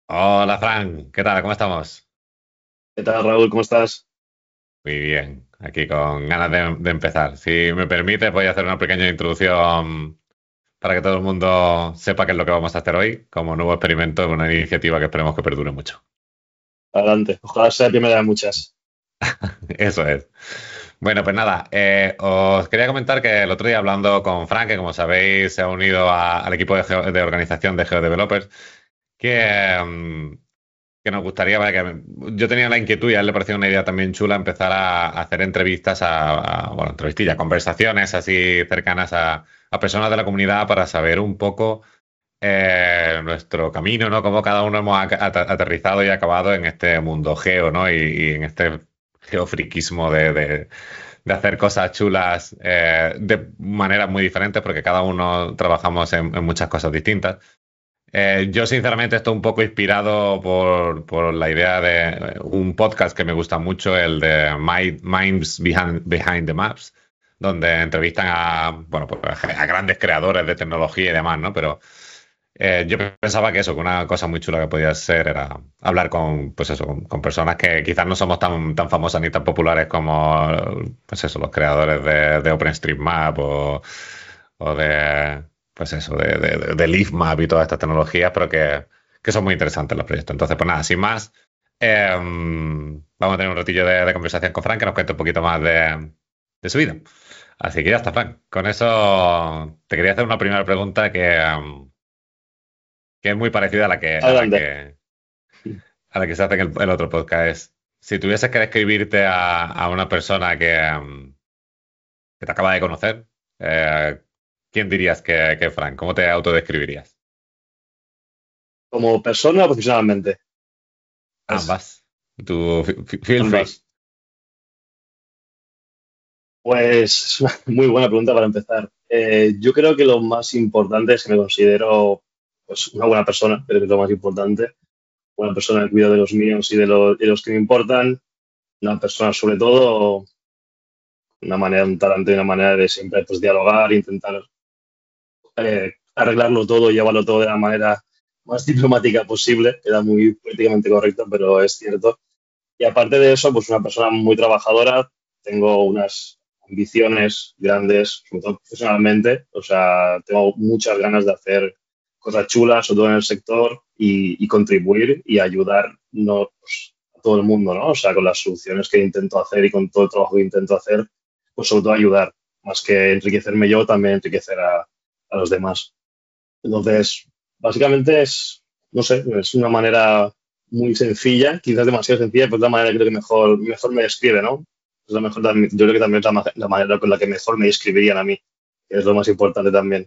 Hola Fran, ¿qué tal? ¿Cómo estamos? ¿Qué tal, Raúl? ¿Cómo estás? Muy bien, aquí con ganas de empezar. Si me permite, voy a hacer una pequeña introducción para que todo el mundo sepa qué es lo que vamos a hacer hoy, como nuevo experimento, una iniciativa que esperemos que perdure mucho. Adelante. Ojalá sea la primera de muchas. Eso es. Bueno, pues nada, os quería comentar que el otro día hablando con Fran, que como sabéis se ha unido al equipo de organización de GeoDevelopers, que, que nos gustaría, para que yo tenía la inquietud y a él le pareció una idea también chula empezar a hacer entrevistas bueno, entrevistillas, conversaciones así cercanas a personas de la comunidad para saber un poco nuestro camino, ¿no? Cómo cada uno hemos aterrizado y acabado en este mundo geo, ¿no? Y en este geofriquismo de hacer cosas chulas de maneras muy diferentes, porque cada uno trabajamos en muchas cosas distintas. Yo sinceramente estoy un poco inspirado por la idea de un podcast que me gusta mucho, el de Minds Behind the Maps, donde entrevistan bueno, pues a grandes creadores de tecnología y demás, ¿no? Pero yo pensaba que eso, que una cosa muy chula que podía ser era hablar con, pues eso, con personas que quizás no somos tan famosas ni tan populares como, pues eso, los creadores de OpenStreetMap o de, pues eso, de LeafMap y todas estas tecnologías, pero que son muy interesantes los proyectos. Entonces, pues nada, sin más, vamos a tener un ratillo de conversación con Frank que nos cuente un poquito más de su vida. Así que ya está, Frank. Con eso te quería hacer una primera pregunta que es muy parecida a Adelante. a la que se hace en el otro podcast. Es, si tuvieses que describirte a una persona que te acaba de conocer, eh, ¿quién dirías que es Frank? ¿Cómo te autodescribirías? Como persona o profesionalmente. Pues, Ambas. Tú, feel free. ambas. Pues es una muy buena pregunta para empezar. Yo creo que lo más importante es que me considero pues, una buena persona, creo que es lo más importante. Una persona que cuida de los míos y de los que me importan. Una persona, sobre todo, una manera, un talante y una manera de siempre pues, dialogar, intentar arreglarlo todo, llevarlo todo de la manera más diplomática posible. Queda muy políticamente correcto, pero es cierto. Y aparte de eso, pues una persona muy trabajadora, tengo unas ambiciones grandes, sobre todo profesionalmente, o sea, tengo muchas ganas de hacer cosas chulas, sobre todo en el sector, y contribuir y ayudar no, pues, a todo el mundo, ¿no? O sea, con las soluciones que intento hacer y con todo el trabajo que intento hacer, pues sobre todo ayudar, más que enriquecerme yo, también enriquecer a los demás. Entonces, básicamente es, no sé, es una manera muy sencilla, quizás demasiado sencilla, pero es la manera que creo que mejor me describe, ¿no? Es la mejor, yo creo que también es la manera con la que mejor me describirían a mí, que es lo más importante también.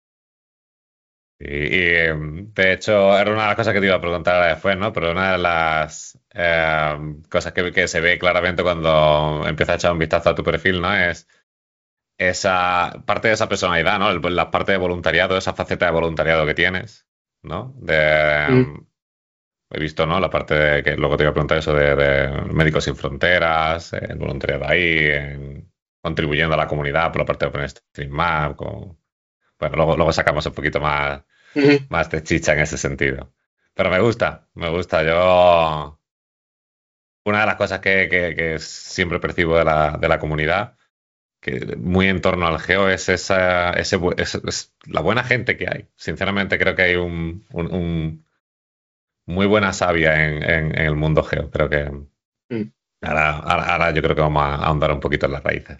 De hecho, era una de las cosas que te iba a preguntar después, ¿no? Pero una de las cosas que se ve claramente cuando empiezas a echar un vistazo a tu perfil, ¿no? Es esa parte de esa personalidad, ¿no? La parte de voluntariado, esa faceta de voluntariado que tienes, ¿no? Mm, He visto, ¿no? La parte de que luego te iba a preguntar eso de Médicos Sin Fronteras, el voluntariado ahí, contribuyendo a la comunidad por la parte de OpenStreetMap, bueno, luego sacamos un poquito ujú. más de chicha en ese sentido. Pero me gusta, me gusta. Yo, una de las cosas que siempre percibo de la comunidad que muy en torno al geo es es la buena gente que hay. Sinceramente creo que hay un muy buena savia en el mundo geo. Creo que Mm. ahora yo creo que vamos a ahondar un poquito en las raíces.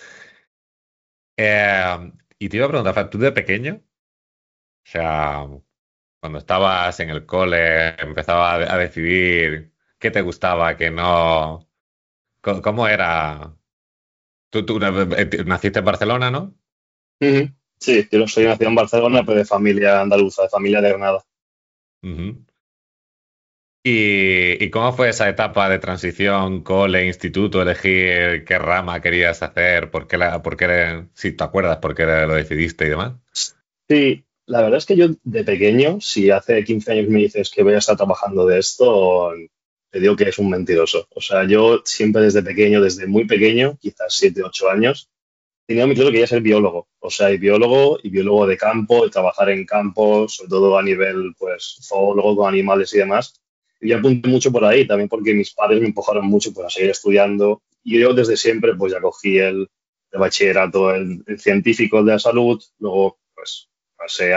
Y te iba a preguntar, Fran, ¿tú de pequeño? O sea, cuando estabas en el cole, empezaba a decidir qué te gustaba, qué no. ¿Cómo era? Tú naciste en Barcelona, ¿no? Ujú. Sí, yo soy nacido en Barcelona, pero de familia andaluza, de familia de Granada. Ujú. ¿Y cómo fue esa etapa de transición, cole, instituto, elegir qué rama querías hacer, si te acuerdas, por qué lo decidiste y demás? Sí, la verdad es que yo de pequeño, si hace 15 años me dices que voy a estar trabajando de esto, te digo que es un mentiroso. O sea, yo siempre desde pequeño, desde muy pequeño, quizás 7, 8 años, tenía muy claro que quería ser biólogo, o sea, y biólogo de campo, y trabajar en campo, sobre todo a nivel, pues, zoólogo con animales y demás. Y yo apunté mucho por ahí, también porque mis padres me empujaron mucho pues, a seguir estudiando. Y yo desde siempre, pues, ya cogí el bachillerato, el científico de la salud, luego, pues, pasé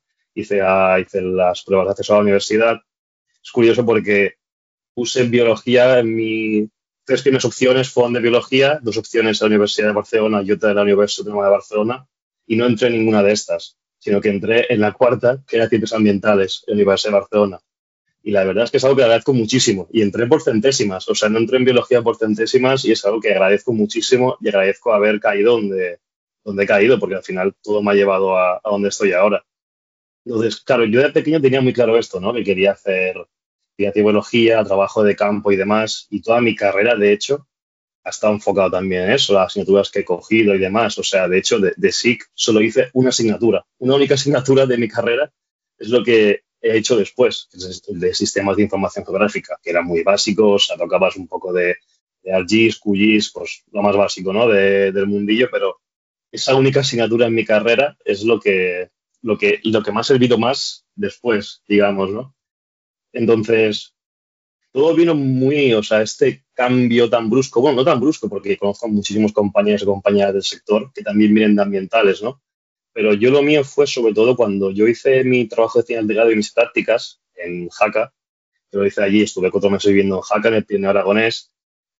hice las pruebas de acceso a la universidad. Es curioso porque puse biología en mi... Tres primeras opciones fueron de biología, dos opciones en la Universidad de Barcelona y otra en la Universidad Autónoma de Barcelona, y no entré en ninguna de estas, sino que entré en la cuarta, que era Ciencias Ambientales, en la Universidad de Barcelona. Y la verdad es que es algo que agradezco muchísimo. Y entré por centésimas, o sea, no entré en biología por centésimas y es algo que agradezco muchísimo y agradezco haber caído donde he caído, porque al final todo me ha llevado a donde estoy ahora. Entonces, claro, yo de pequeño tenía muy claro esto, ¿no? Que quería biología, trabajo de campo y demás. Y toda mi carrera, de hecho, ha estado enfocado también en eso, las asignaturas que he cogido y demás. O sea, de hecho, de SIC solo hice una asignatura. Una única asignatura de mi carrera es lo que he hecho después, que es el de sistemas de información geográfica, que era muy básico, o sea, tocabas un poco de ArcGIS, QGIS, pues lo más básico, ¿no? Del mundillo, pero esa única asignatura en mi carrera es lo que me ha servido más después, digamos, ¿no? Entonces, todo vino muy, o sea, este cambio tan brusco, bueno, no tan brusco, porque conozco a muchísimos compañeros y compañeras del sector que también vienen de ambientales, ¿no? Pero yo lo mío fue sobre todo cuando yo hice mi trabajo de final de grado y mis prácticas en Jaca, que lo hice allí, estuve 4 meses viviendo en Jaca, en el Pirineo Aragonés,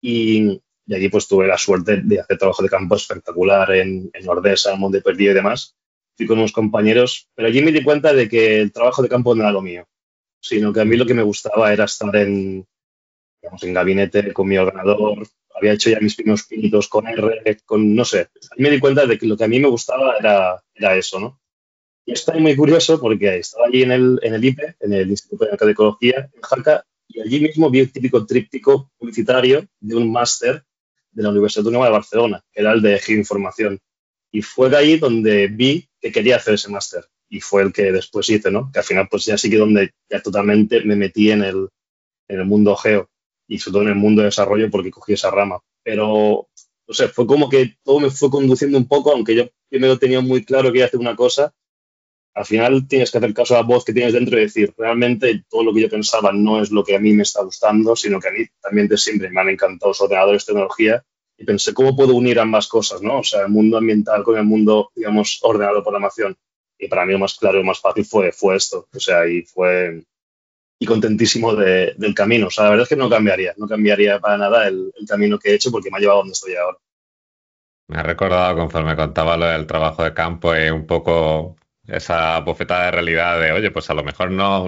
y allí pues tuve la suerte de hacer trabajo de campo espectacular en Ordesa, en Monte Perdido y demás. Fui con unos compañeros, pero allí me di cuenta de que el trabajo de campo no era lo mío, sino que a mí lo que me gustaba era estar digamos, en gabinete con mi ordenador. Había hecho ya mis primeros pinitos con R, no sé. Ahí me di cuenta de que lo que a mí me gustaba era eso, ¿no? Y está muy curioso porque estaba allí en el IPE, en el Instituto de Ecología, en Jaca, y allí mismo vi el típico tríptico publicitario de un máster de la Universidad Autónoma de Barcelona, que era el de Geoinformación. Y fue de ahí donde vi que quería hacer ese máster. Y fue el que después hice, ¿no? Que al final, pues ya sí que donde ya totalmente me metí en el mundo geo y sobre todo en el mundo de desarrollo porque cogí esa rama. Pero, no sé, fue como que todo me fue conduciendo un poco, aunque yo primero tenía muy claro que iba a hacer una cosa. Al final tienes que hacer caso a la voz que tienes dentro y decir, realmente todo lo que yo pensaba no es lo que a mí me está gustando, sino que a mí también de siempre me han encantado los ordenadores, tecnología, y pensé, ¿cómo puedo unir ambas cosas, no? O sea, el mundo ambiental con el mundo, digamos, ordenador, programación. Y para mí lo más claro y lo más fácil fue esto. O sea, y contentísimo del camino. O sea, la verdad es que no cambiaría para nada el camino que he hecho porque me ha llevado a donde estoy ahora. Me ha recordado conforme contaba lo del trabajo de campo y un poco esa bofetada de realidad de, oye, pues a lo mejor no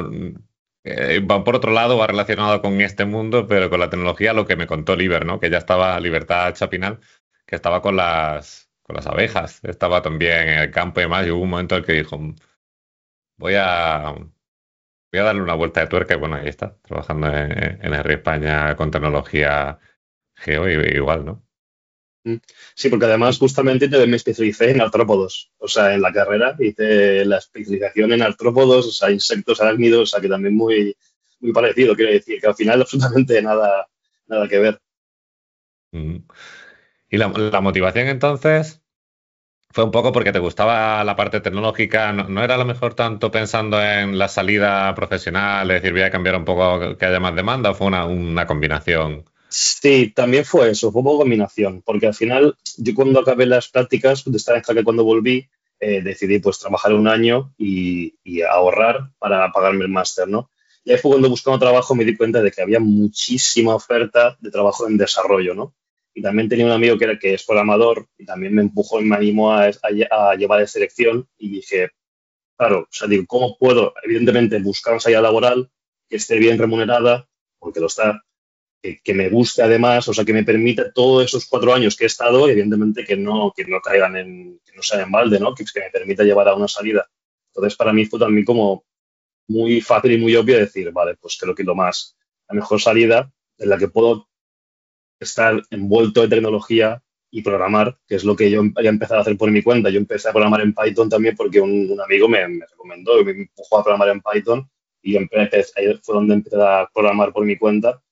va por otro lado, va relacionado con este mundo, pero con la tecnología, lo que me contó Liber, ¿no? Que ya estaba Libertad Chapinal, que estaba con las abejas, estaba también en el campo y demás, y hubo un momento en el que dijo, voy a, voy a darle una vuelta de tuerca, y bueno, ahí está, trabajando en el Río España con tecnología geo, igual, ¿no? Mm. Sí, porque además justamente me especialicé en artrópodos. O sea, en la carrera hice la especialización en artrópodos, o sea, insectos arácnidos, o sea, que también muy parecido, quiero decir, que al final absolutamente nada que ver. Mm. Y la motivación entonces fue un poco porque te gustaba la parte tecnológica, no era a lo mejor tanto pensando en la salida profesional, es decir, voy a cambiar un poco que haya más demanda, o fue una combinación. Sí, también fue eso, fue una combinación, porque al final yo cuando acabé las prácticas, de estar en Jaca cuando volví, decidí pues trabajar un año y ahorrar para pagarme el máster, ¿no? Y ahí fue cuando buscando trabajo me di cuenta de que había muchísima oferta de trabajo en desarrollo, ¿no? Y también tenía un amigo que es programador y también me empujó y me animó a llevar de selección y dije, claro, o sea, digo, ¿cómo puedo, evidentemente, buscar una salida laboral que esté bien remunerada, porque lo está, que me guste además, o sea, que me permita todos esos 4 años que he estado, y evidentemente que no caigan que no sean en balde, ¿no? Que me permita llevar a una salida. Entonces, para mí fue también como muy fácil y muy obvio decir, vale, pues creo que la mejor salida en la que puedo estar envuelto de tecnología y programar, que es lo que yo había empezado a hacer por mi cuenta. Yo empecé a programar en Python también porque un amigo me recomendó y me empujó a programar en Python y ahí fue donde empecé a programar por mi cuenta.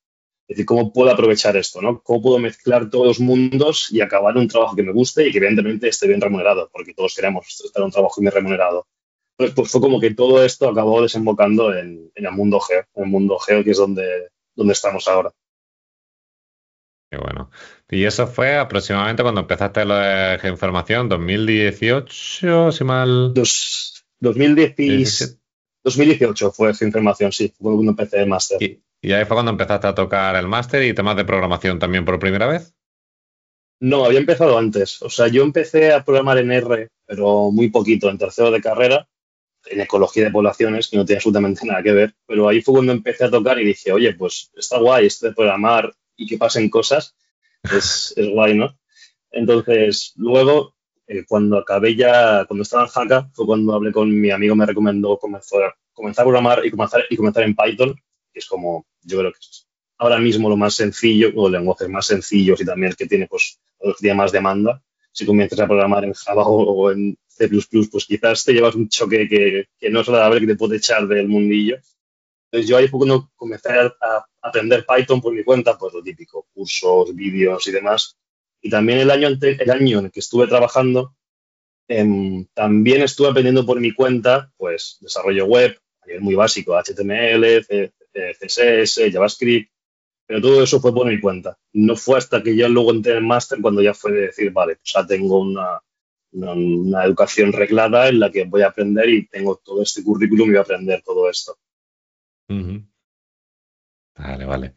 Es decir, ¿cómo puedo aprovechar esto, ¿no? ¿Cómo puedo mezclar todos los mundos y acabar un trabajo que me guste y que evidentemente esté bien remunerado? Porque todos queremos estar en un trabajo bien remunerado. Entonces, pues fue como que todo esto acabó desembocando en el mundo geo, que es donde estamos ahora. Qué bueno. Y eso fue aproximadamente cuando empezaste lo de geoinformación, 2018, si mal... Dos, 2010, 17. 2018 fue esa información, sí, fue cuando empecé el máster. Y ahí fue cuando empezaste a tocar el máster y temas de programación también por primera vez. No, había empezado antes. O sea, yo empecé a programar en R, pero muy poquito, en tercero de carrera, en ecología de poblaciones, que no tiene absolutamente nada que ver. Pero ahí fue cuando empecé a tocar y dije, oye, pues está guay esto de programar y que pasen cosas, es guay, ¿no? Entonces, luego, cuando acabé ya, cuando estaba en Jaca, fue cuando hablé con mi amigo, me recomendó comenzar a programar y comenzar en Python, que es como, yo creo que es ahora mismo lo más sencillo, o los lenguajes más sencillos y también el que tiene, pues, el que tiene más demanda. Si comienzas a programar en Java o en C++, pues quizás te llevas un choque que no es agradable, que te puede echar del mundillo. Entonces yo ahí fue cuando comencé a aprender Python por mi cuenta, pues lo típico, cursos, vídeos y demás. Y también el año en el que estuve trabajando, también estuve aprendiendo por mi cuenta, pues desarrollo web, a nivel muy básico, HTML, CSS, JavaScript, pero todo eso fue por mi cuenta. No fue hasta que yo luego entré en el máster cuando ya fue de decir, vale, pues ya tengo una educación reglada en la que voy a aprender y tengo todo este currículum y voy a aprender todo esto. Ujú. Vale, vale.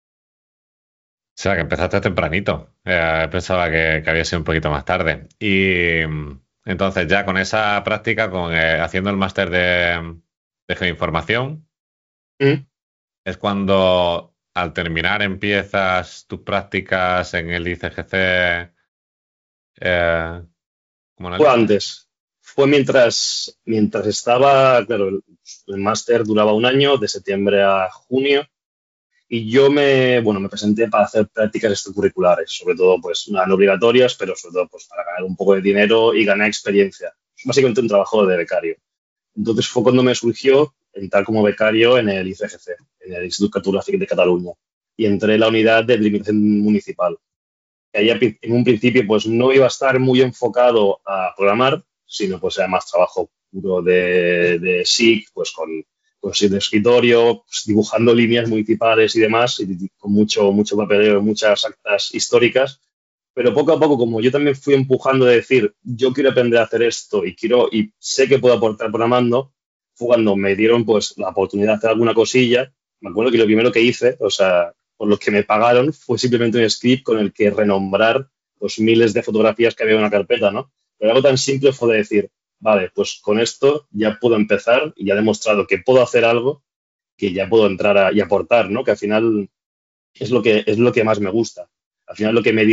O sea, que empezaste tempranito. Pensaba que había sido un poquito más tarde. Y entonces ya con esa práctica, haciendo el máster de geoinformación, Mm. es cuando al terminar empiezas tus prácticas en el ICGC como Fue analista. antes. Fue mientras estaba, claro, el máster duraba un año, de septiembre a junio, y yo me presenté para hacer prácticas extracurriculares, sobre todo, pues, no obligatorias, pero sobre todo, pues, para ganar un poco de dinero y ganar experiencia. Básicamente un trabajo de becario. Entonces fue cuando me surgió entrar como becario en el ICGC, en el Instituto Cartográfico de Cataluña, y entré en la unidad de delimitación municipal. Ahí en un principio pues no iba a estar muy enfocado a programar, sino pues era más trabajo puro de SIC, pues con SIC de escritorio, pues, dibujando líneas municipales y demás, y con mucho papeleo, muchas actas históricas. Pero poco a poco, como yo también fui empujando de decir, yo quiero aprender a hacer esto y sé que puedo aportar programando, fue cuando me dieron pues la oportunidad de hacer alguna cosilla. Me acuerdo que lo primero que hice, o sea, por lo que me pagaron, fue simplemente un script con el que renombrar los miles de fotografías que había en una carpeta, ¿no? Pero algo tan simple fue de decir, vale, pues con esto ya puedo empezar y ya he demostrado que puedo hacer algo, que ya puedo entrar y aportar, ¿no? Que al final es lo que más me gusta. Al final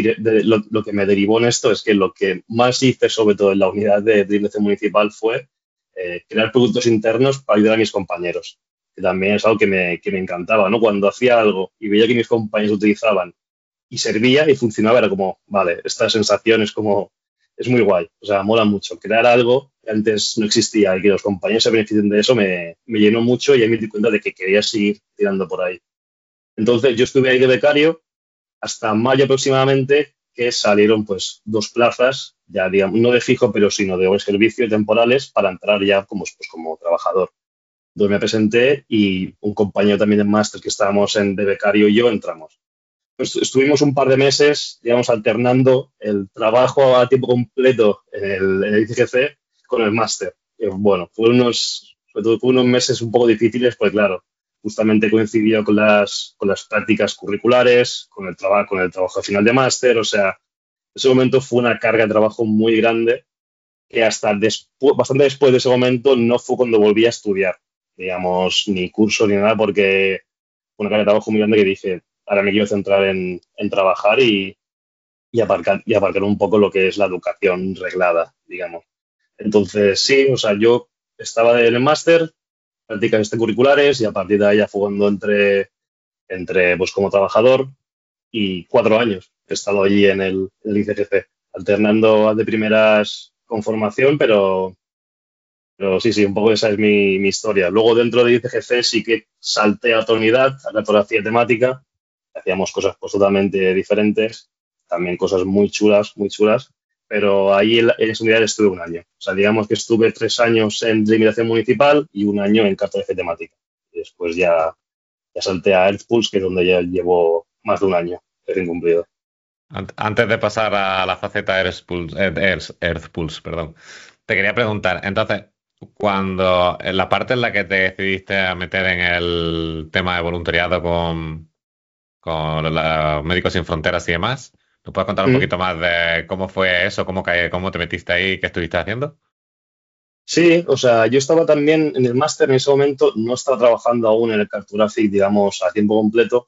lo que me derivó en esto es que lo que más hice, sobre todo en la unidad de dirección municipal, fue crear productos internos para ayudar a mis compañeros, que también es algo que me encantaba, ¿no? Cuando hacía algo y veía que mis compañeros lo utilizaban y servía y funcionaba, era como, vale, esta sensación es muy guay, o sea, mola mucho. Crear algo que antes no existía y que los compañeros se beneficien de eso me llenó mucho y ahí me di cuenta de que quería seguir tirando por ahí. Entonces yo estuve ahí de becario hasta mayo aproximadamente, que salieron pues dos plazas, ya digamos, no de fijo, pero sino de servicio temporales para entrar ya como trabajador. Entonces me presenté y un compañero también de máster que estábamos de becario y yo entramos. Pues estuvimos un par de meses, digamos, alternando el trabajo a tiempo completo en el ICGC con el máster. Bueno, sobre todo fue unos meses un poco difíciles, pues claro, justamente coincidió con las prácticas curriculares, con el trabajo final de máster, o sea, ese momento fue una carga de trabajo muy grande que hasta bastante después de ese momento no fue cuando volví a estudiar, digamos, ni curso ni nada, porque fue una carga de trabajo muy grande que dije, ahora me quiero centrar en trabajar y aparcar un poco lo que es la educación reglada, digamos. Entonces, sí, o sea, yo estaba en el máster, prácticas extracurriculares y a partir de ahí ya fue cuando entré pues como trabajador y 4 años he estado allí en el ICGC, alternando de primeras con formación, pero sí, un poco esa es mi historia. Luego dentro de ICGC sí que salté a otra unidad, a cartografía temática, hacíamos cosas pues totalmente diferentes, también cosas muy chulas, pero ahí en esa unidad estuve un año. O sea, digamos que estuve 3 años en delimitación municipal y un año en cartografía temática. Y después ya salté a EarthPulse, que es donde ya llevo más de un año recién cumplido. Antes de pasar a la faceta Earth Pulse, perdón, te quería preguntar, entonces, cuando en la parte en la que te decidiste a meter en el tema de voluntariado con Médicos Sin Fronteras y demás, ¿nos puedes contar un Mm. poquito más de cómo fue eso, cómo te metiste ahí, qué estuviste haciendo? Sí, o sea, yo estaba también en el máster en ese momento, no estaba trabajando aún en el Cartographic, digamos, a tiempo completo.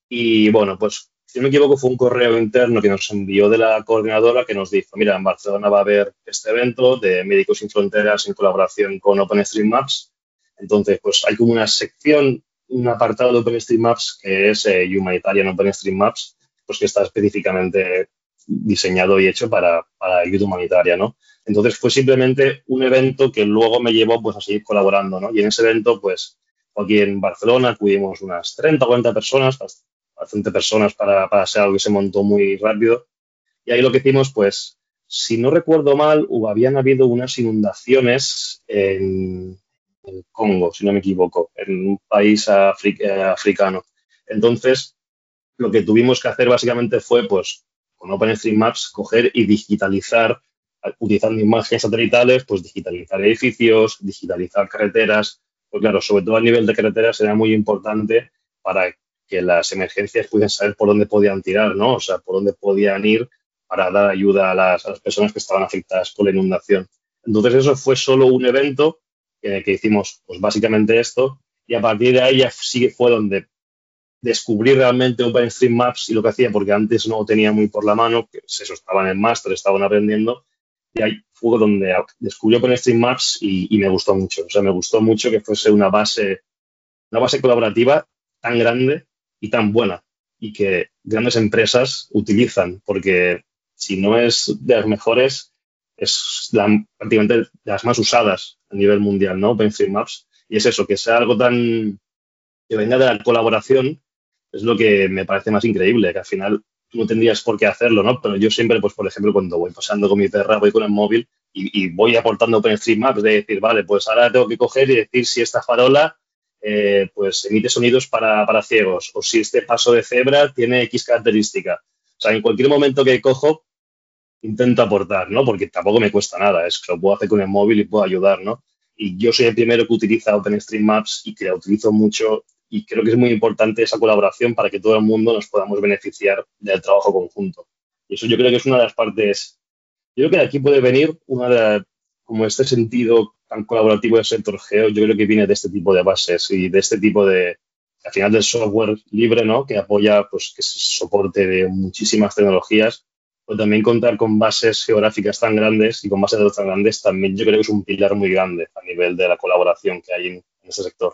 Y bueno, pues si no me equivoco, fue un correo interno que nos envió de la coordinadora que nos dijo, mira, en Barcelona va a haber este evento de Médicos Sin Fronteras en colaboración con OpenStreetMaps. Entonces, pues hay como una sección, un apartado de OpenStreetMaps que es Humanitarian OpenStreetMaps, pues que está específicamente diseñado y hecho para ayuda humanitaria, ¿no? Entonces fue simplemente un evento que luego me llevó pues a seguir colaborando, ¿no? Y en ese evento, pues aquí en Barcelona acudimos unas 30 o 40 personas, bastante personas para ser algo que se montó muy rápido. Y ahí lo que hicimos, pues, si no recuerdo mal, habían habido unas inundaciones en el Congo, si no me equivoco, en un país africano. Entonces, lo que tuvimos que hacer básicamente fue, pues, con OpenStreetMaps, coger y digitalizar, utilizando imágenes satelitales, pues digitalizar edificios, digitalizar carreteras. Pues claro, sobre todo a nivel de carreteras era muy importante para que las emergencias pudiesen saber por dónde podían tirar, ¿no? O sea, por dónde podían ir para dar ayuda a las personas que estaban afectadas por la inundación. Entonces, eso fue solo un evento que hicimos, pues básicamente esto, y a partir de ahí ya sí que fue donde descubrí realmente OpenStreetMaps y lo que hacía, porque antes no lo tenía muy por la mano, que es eso, estaban en máster, estaban aprendiendo, y ahí fue donde descubrí OpenStreetMaps y me gustó mucho. O sea, me gustó mucho que fuese una base colaborativa tan grande y tan buena y que grandes empresas utilizan, porque si no es de las mejores, es prácticamente de las más usadas a nivel mundial, ¿no? OpenStreetMaps. Y es eso, que sea algo tan que venga de la colaboración, es lo que me parece más increíble, que al final tú no tendrías por qué hacerlo, ¿no? Pero yo siempre, pues por ejemplo, cuando voy pasando con mi perra, voy con el móvil y voy aportando OpenStreetMaps, de decir, vale, pues ahora tengo que coger y decir si esta farola pues emite sonidos para ciegos o si este paso de cebra tiene X característica. O sea, en cualquier momento que cojo, intento aportar, ¿no? Porque tampoco me cuesta nada, es que lo puedo hacer con el móvil y puedo ayudar, ¿no? Y yo soy el primero que utiliza OpenStreetMaps y que la utilizo mucho y creo que es muy importante esa colaboración para que todo el mundo nos podamos beneficiar del trabajo conjunto. Y eso yo creo que es una de las partes, yo creo que de aquí puede venir como este sentido tan colaborativo del sector geo, yo creo que viene de este tipo de bases y de este tipo de, al final del software libre, ¿no? Que apoya, pues, que es soporte de muchísimas tecnologías, pero también contar con bases geográficas tan grandes y con bases de datos tan grandes también yo creo que es un pilar muy grande a nivel de la colaboración que hay en ese sector.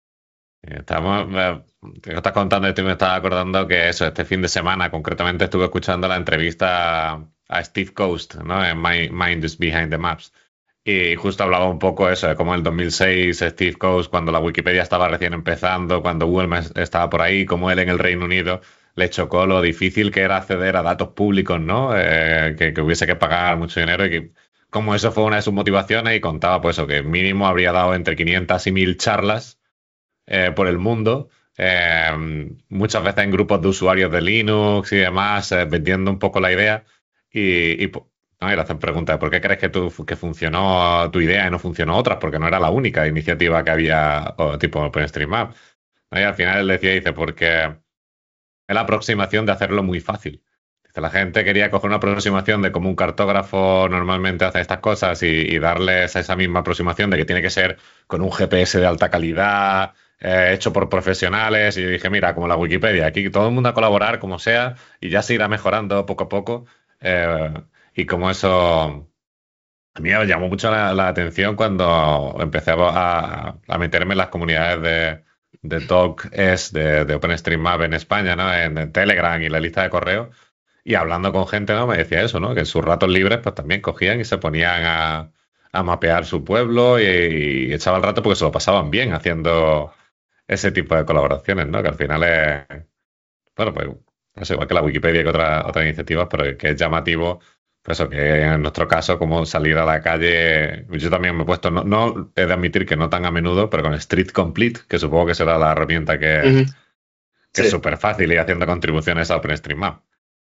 Te estás contando y me estaba acordando que eso, este fin de semana concretamente estuve escuchando la entrevista a Steve Coast, ¿no? En Mind is Behind the Maps. Y justo hablaba un poco eso, de cómo en el 2006 Steve Coast, cuando la Wikipedia estaba recién empezando, cuando Google estaba por ahí, como él en el Reino Unido le chocó lo difícil que era acceder a datos públicos, ¿no? Que hubiese que pagar mucho dinero y que como eso fue una de sus motivaciones y contaba pues eso, que mínimo habría dado entre 500 y 1000 charlas por el mundo, muchas veces en grupos de usuarios de Linux y demás, vendiendo un poco la idea no, y le hacen preguntas, ¿por qué crees que funcionó tu idea y no funcionó otras? Porque no era la única iniciativa que había tipo OpenStreetMap. ¿No? Y al final él decía, dice, porque es la aproximación de hacerlo muy fácil. Dice, la gente quería coger una aproximación de cómo un cartógrafo normalmente hace estas cosas y darles esa misma aproximación de que tiene que ser con un GPS de alta calidad, hecho por profesionales. Y yo dije, mira, como la Wikipedia, aquí todo el mundo a colaborar como sea y ya se irá mejorando poco a poco. Eh, y como eso a mí me llamó mucho la atención cuando empecé a meterme en las comunidades de Doc.es, de OpenStreetMap en España, ¿no? En Telegram y la lista de correo. Y hablando con gente, ¿no? Me decía eso, ¿no? Que en sus ratos libres, pues también cogían y se ponían a mapear su pueblo y echaban el rato porque se lo pasaban bien haciendo ese tipo de colaboraciones, ¿no? Que al final bueno, pues es igual que la Wikipedia y que otras iniciativas, pero que es llamativo, pues eso, que en nuestro caso, como salir a la calle, yo también me he puesto, no he de admitir que no tan a menudo, pero con Street Complete, que supongo que será la herramienta Ujú. que es Sí, súper fácil y haciendo contribuciones a OpenStreetMap.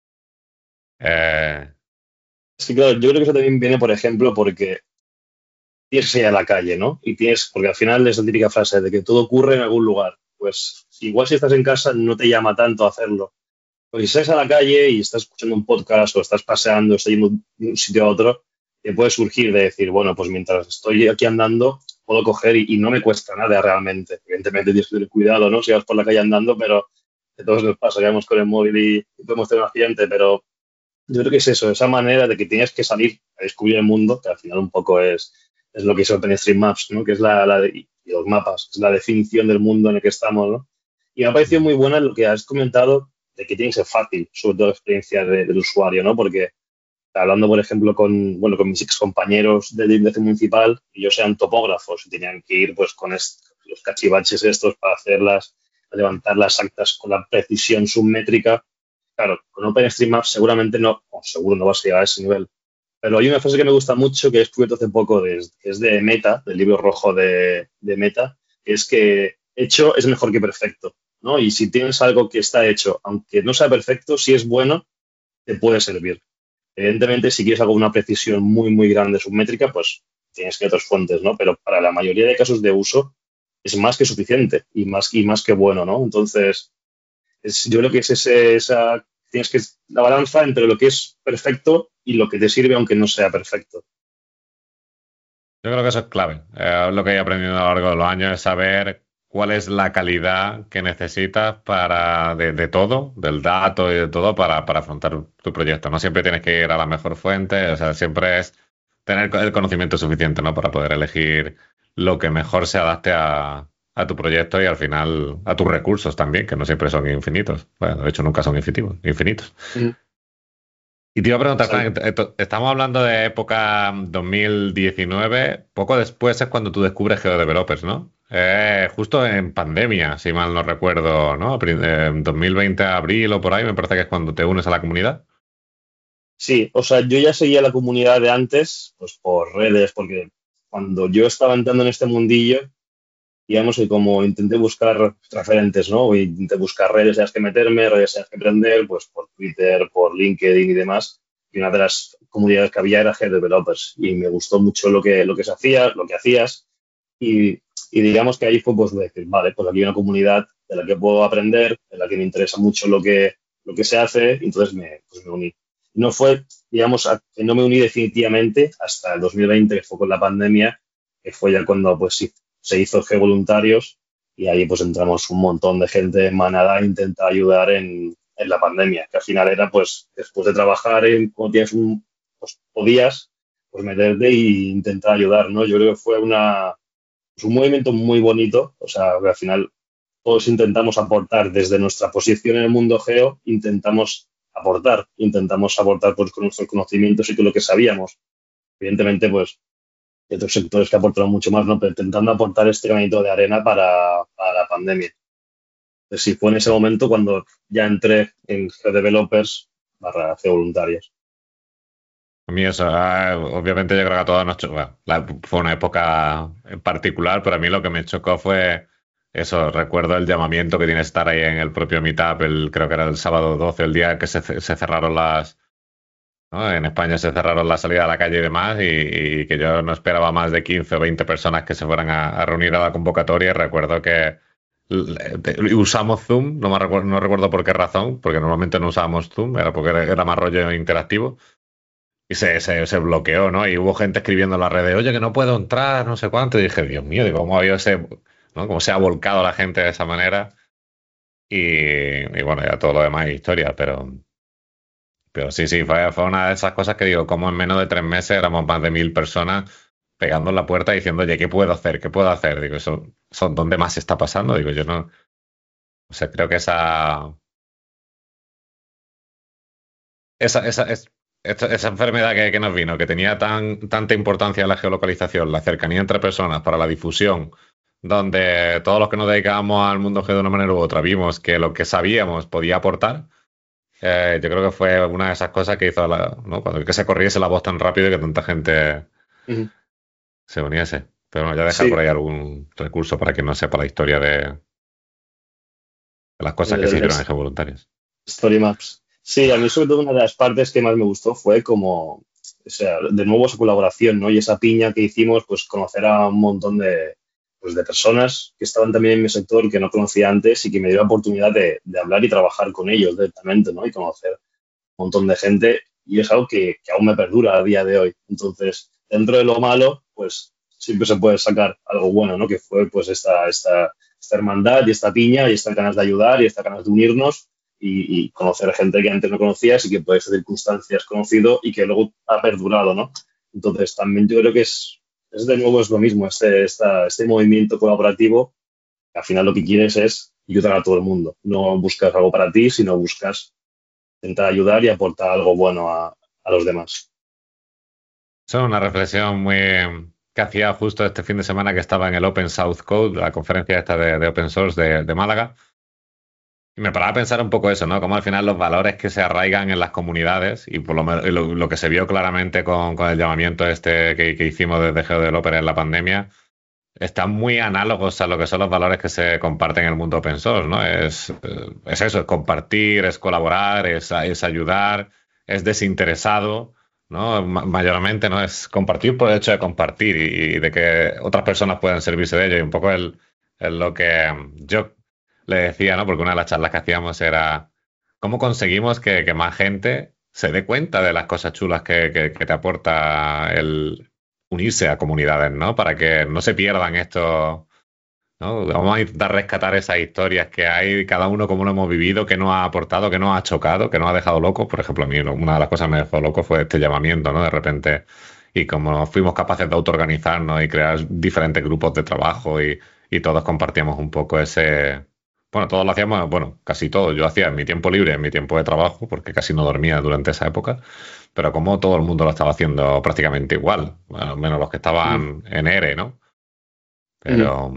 Eh, sí, claro, yo creo que eso también viene, por ejemplo, porque tienes que ir a la calle, ¿no? Porque al final es la típica frase de que todo ocurre en algún lugar. Pues igual si estás en casa no te llama tanto hacerlo. Pero si sales a la calle y estás escuchando un podcast o estás paseando, estás yendo de un sitio a otro, te puede surgir de decir, bueno, pues mientras estoy aquí andando, puedo coger y no me cuesta nada realmente. Evidentemente tienes que tener cuidado, ¿no? Si vas por la calle andando, pero a todos nos pasa que vamos con el móvil y podemos tener un accidente, pero yo creo que es eso, esa manera de que tienes que salir a descubrir el mundo, que al final un poco es lo que es OpenStreetMaps, ¿no? Que es y los mapas, es la definición del mundo en el que estamos, ¿no? Y me ha parecido muy buena lo que has comentado de que tiene que ser fácil, sobre todo la experiencia del usuario, ¿no? Porque hablando, por ejemplo, con mis ex compañeros de dirección municipal, ellos eran topógrafos y tenían que ir pues con los cachivaches estos para levantar las actas con la precisión submétrica. Claro, con OpenStreetMap seguramente no, o seguro no vas a llegar a ese nivel. Pero hay una frase que me gusta mucho que he descubierto hace poco, que es de Meta, del libro rojo de Meta, que es que hecho es mejor que perfecto, ¿no? Y si tienes algo que está hecho, aunque no sea perfecto, si es bueno, te puede servir. Evidentemente, si quieres algo con una precisión muy, muy grande submétrica, pues tienes que ir a otras fuentes, ¿no? Pero para la mayoría de casos de uso es más que suficiente y más que bueno, ¿no? Entonces, yo creo que es tienes que la balanza entre lo que es perfecto y lo que te sirve aunque no sea perfecto. yo creo que eso es clave. Lo que he aprendido a lo largo de los años es saber cuál es la calidad que necesitas de todo, del dato y de todo, para afrontar tu proyecto. No siempre tienes que ir a la mejor fuente, o sea, siempre es tener el conocimiento suficiente, ¿no? Para poder elegir lo que mejor se adapte a tu proyecto y al final a tus recursos también, que no siempre son infinitos. Bueno, de hecho nunca son infinitos. Mm. Y te iba a preguntar, Exacto. Frank, estamos hablando de época 2019, poco después es cuando tú descubres GeoDevelopers, ¿no? Justo en pandemia, si mal no recuerdo, ¿no? 2020, abril o por ahí, me parece que es cuando te unes a la comunidad. Sí, o sea, yo ya seguía la comunidad de antes, pues por redes, porque cuando yo estaba entrando en este mundillo, digamos que como intenté buscar referentes, ¿no? Y intenté buscar redes en las que meterme, redes en las que aprender, pues por Twitter, por LinkedIn y demás. Y una de las comunidades que había era Head Developers. Y me gustó mucho lo que se hacía, lo que hacías. Y digamos que ahí fue pues de decir, vale, pues aquí hay una comunidad de la que puedo aprender, de la que me interesa mucho lo que se hace, y entonces pues me uní. No fue, digamos, que no me uní definitivamente hasta el 2020, que fue con la pandemia, que fue ya cuando pues sí, se hizo G Voluntarios y ahí pues entramos un montón de gente en manada a intentar ayudar en la pandemia, que al final era pues después de trabajar, cuando tienes pues podías pues meterte e intentar ayudar, ¿no? Yo creo que fue es un movimiento muy bonito, o sea, que al final todos intentamos aportar desde nuestra posición en el mundo geo, intentamos aportar pues, con nuestros conocimientos y con lo que sabíamos. Evidentemente, pues, hay otros sectores que aportaron mucho más, ¿no? Pero intentando aportar este granito de arena para la pandemia. Entonces, sí, fue en ese momento cuando ya entré en GeoDevelopers barra GeoVoluntarios. A mí eso, obviamente yo creo que a todos nos chocó, bueno, fue una época en particular, pero a mí lo que me chocó fue eso, recuerdo el llamamiento que tiene que estar ahí en el propio Meetup, creo que era el sábado 12, el día que se cerraron ¿no? En España se cerraron la salida a la calle y demás, y que yo no esperaba más de 15 o 20 personas que se fueran a reunir a la convocatoria. Y recuerdo que usamos Zoom, no recuerdo por qué razón, porque normalmente no usábamos Zoom, era porque era más rollo interactivo. Y se bloqueó, ¿no? Y hubo gente escribiendo en las redes, oye, que no puedo entrar, no sé cuánto. Y dije, Dios mío, digo, ¿cómo ha habido ¿no? ¿Cómo se ha volcado la gente de esa manera? Y bueno, ya todo lo demás es historia, pero sí, sí, fue una de esas cosas que digo, como en menos de 3 meses éramos más de 1000 personas pegando en la puerta diciendo, oye, ¿qué puedo hacer? ¿Qué puedo hacer? Digo, ¿dónde más está pasando? Digo, yo no, o sea, creo que esa, esa, es- esa enfermedad que nos vino, que tenía tanta importancia la geolocalización, la cercanía entre personas para la difusión donde todos los que nos dedicábamos al mundo G de una manera u otra vimos que lo que sabíamos podía aportar. Yo creo que fue una de esas cosas que hizo, ¿no? Cuando que se corriese la voz tan rápido y que tanta gente Ujú. se uniese. Pero bueno, ya dejar por Sí, ahí algún recurso para quien no sepa la historia de las cosas que se el hicieron en G voluntarios. Story Maps. Sí, a mí sobre todo una de las partes que más me gustó fue como, o sea, de nuevo esa colaboración, ¿no? Y esa piña que hicimos, pues conocer a un montón pues, de personas que estaban también en mi sector que no conocía antes y que me dio la oportunidad de hablar y trabajar con ellos directamente, ¿no? Y conocer un montón de gente y es algo que aún me perdura a día de hoy. Entonces, dentro de lo malo, pues siempre se puede sacar algo bueno, ¿no? Que fue pues esta hermandad y esta piña y estas ganas de ayudar y estas ganas de unirnos y conocer gente que antes no conocías y que por esas circunstancias conocido y que luego ha perdurado, ¿no? Entonces, también yo creo que es de nuevo es lo mismo, este movimiento colaborativo, que al final lo que quieres es ayudar a todo el mundo. No buscas algo para ti, sino buscas intentar ayudar y aportar algo bueno a los demás. Eso es una reflexión muy que hacía justo este fin de semana que estaba en el Open South Code, la conferencia esta de Open Source de Málaga. Y me paraba a pensar un poco eso, ¿no? Como al final los valores que se arraigan en las comunidades y por lo que se vio claramente con el llamamiento este que hicimos desde GeoDeveloper en la pandemia, están muy análogos a lo que son los valores que se comparten en el mundo open source, ¿no? Es eso, es compartir, es colaborar, es ayudar, es desinteresado, ¿no? Mayormente, ¿no? Es compartir por el hecho de compartir y de que otras personas puedan servirse de ello. Y un poco es lo que yo le decía, ¿no? Porque una de las charlas que hacíamos era cómo conseguimos que más gente se dé cuenta de las cosas chulas que te aporta el unirse a comunidades, ¿no? Para que no se pierdan esto, ¿no? Vamos a intentar rescatar esas historias que hay, cada uno como lo hemos vivido, que nos ha aportado, que nos ha chocado, que nos ha dejado locos. Por ejemplo, a mí una de las cosas que me dejó loco fue este llamamiento, ¿no? De repente, y como fuimos capaces de autoorganizarnos y crear diferentes grupos de trabajo y todos compartíamos un poco ese... Bueno, todos lo hacíamos, bueno, casi todo. Yo hacía en mi tiempo libre, en mi tiempo de trabajo, porque casi no dormía durante esa época, pero como todo el mundo lo estaba haciendo prácticamente igual, bueno, al menos los que Mm. estaban en ERE, ¿no? Mm. Pero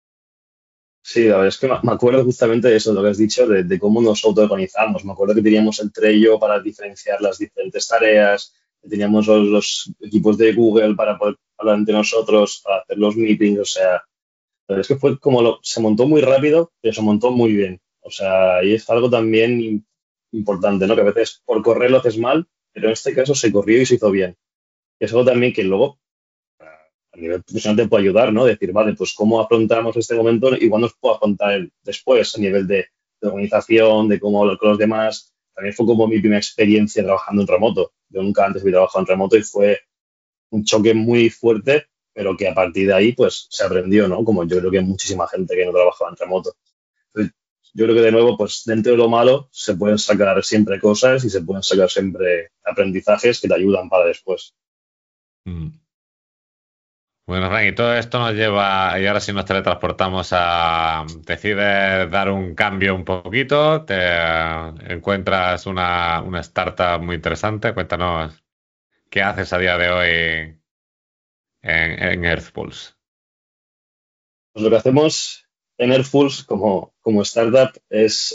Sí, la verdad es que me acuerdo justamente de eso, de lo que has dicho, de cómo nos autoorganizamos. Me acuerdo que teníamos el Trello para diferenciar las diferentes tareas, que teníamos los equipos de Google para poder hablar entre nosotros, para hacer los meetings, o sea, la verdad es que fue como se montó muy rápido, pero se montó muy bien. O sea, y es algo también importante, ¿no? Que a veces por correr lo haces mal, pero en este caso se corrió y se hizo bien. Es algo también que luego a nivel profesional te puede ayudar, ¿no? Decir, vale, pues cómo afrontamos este momento, igual nos puedo afrontar después a nivel de organización, de cómo hablar con los demás. También fue como mi primera experiencia trabajando en remoto. Yo nunca antes había trabajado en remoto y fue un choque muy fuerte, pero que a partir de ahí, pues se aprendió, ¿no? Como yo creo que hay muchísima gente que no trabajaba en remoto. Entonces, yo creo que de nuevo, pues dentro de lo malo se pueden sacar siempre cosas y se pueden sacar siempre aprendizajes que te ayudan para después. mm. Bueno, Frank, y todo esto nos lleva, y ahora sí nos teletransportamos a, decides dar un cambio un poquito, te encuentras una startup muy interesante, cuéntanos qué haces a día de hoy en Earthpulse. Pues lo que hacemos en Airfuls como startup es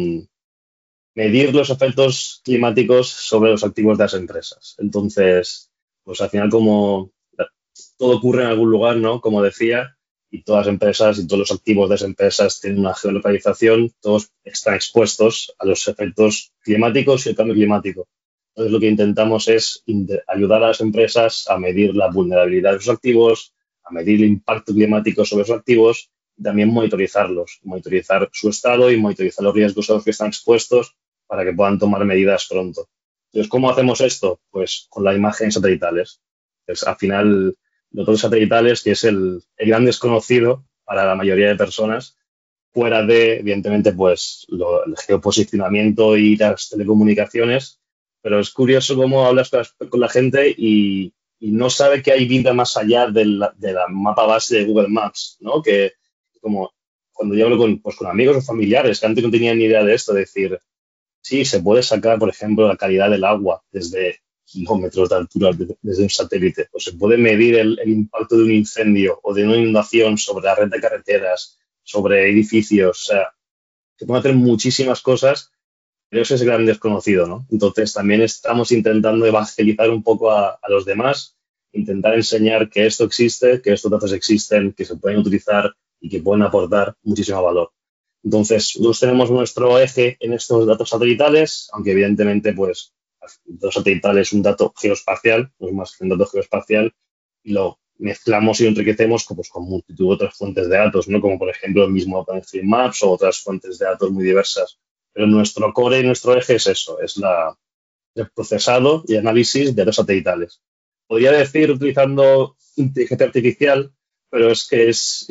medir los efectos climáticos sobre los activos de las empresas. Entonces, pues al final como todo ocurre en algún lugar, ¿no? Como decía, y todas las empresas y todos los activos de esas empresas tienen una geolocalización, todos están expuestos a los efectos climáticos y el cambio climático. Entonces, lo que intentamos es ayudar a las empresas a medir la vulnerabilidad de sus activos, a medir el impacto climático sobre sus activos y también monitorizarlos, monitorizar su estado y monitorizar los riesgos a los que están expuestos para que puedan tomar medidas pronto. Entonces, ¿cómo hacemos esto? Pues con las imágenes satelitales. Pues, al final, los datos satelitales, que es el gran desconocido para la mayoría de personas, fuera de, evidentemente, pues el geoposicionamiento y las telecomunicaciones, pero es curioso cómo hablas con la gente y no sabe que hay vida más allá de la mapa base de Google Maps, ¿no? Que como cuando yo hablo con amigos o familiares que antes no tenían ni idea de esto, decir, sí, se puede sacar, por ejemplo, la calidad del agua desde kilómetros de altura desde un satélite, o se puede medir el impacto de un incendio o de una inundación sobre la red de carreteras, sobre edificios, o sea, se pueden hacer muchísimas cosas, pero ese es el gran desconocido, ¿no? Entonces también estamos intentando evangelizar un poco a los demás, intentar enseñar que esto existe, que estos datos existen, que se pueden utilizar y que pueden aportar muchísimo valor. Entonces, nosotros tenemos nuestro eje en estos datos satelitales, aunque evidentemente, pues, el dato satelital es un dato geoespacial, no es más que un dato geoespacial, y lo mezclamos y lo enriquecemos con multitud de otras fuentes de datos, ¿no? Como por ejemplo el mismo OpenStreetMaps o otras fuentes de datos muy diversas. Pero nuestro core y nuestro eje es eso, es el procesado y análisis de datos satelitales. Podría decir utilizando inteligencia artificial, pero es que